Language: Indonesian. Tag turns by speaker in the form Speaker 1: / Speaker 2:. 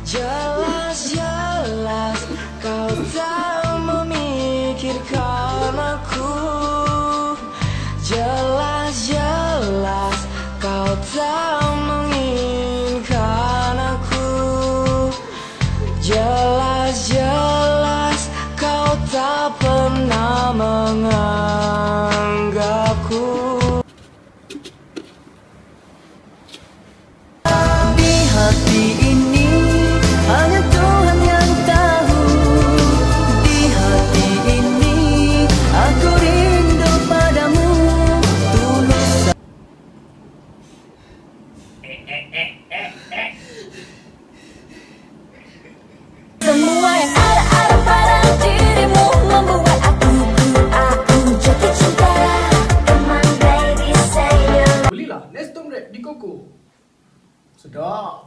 Speaker 1: Jelas-jelas kau tak memikirkan aku. Jelas-jelas kau tak menginginkan aku. Jelas-jelas kau tak pernah menganggapku. Di hati ini hanya Tuhan yang tahu. Di hati ini aku rindu padamu. Tulus. Semua yang ada pada dirimu membuat aku jatuh cinta. Come on baby say you.
Speaker 2: Belilah Nestum Red di Koko. Sedap.